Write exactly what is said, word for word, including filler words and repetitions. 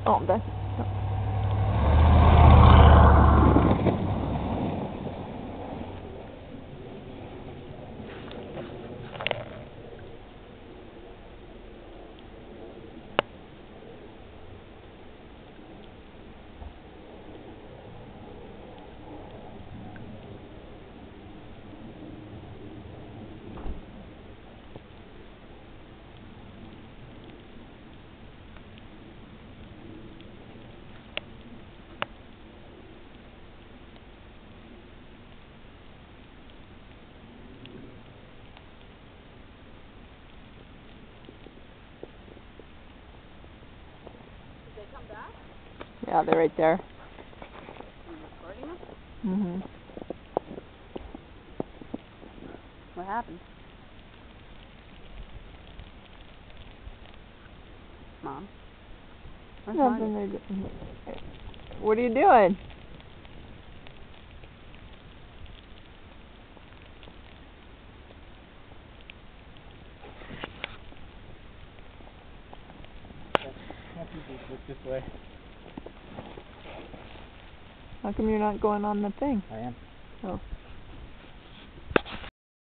Oh, that's... Yeah, they're right there. You recording them? Mm-hmm. What happened? Mom? Where's Nothing. Marty? What are you doing? Look this way. How come you're not going on the thing? I am. Oh.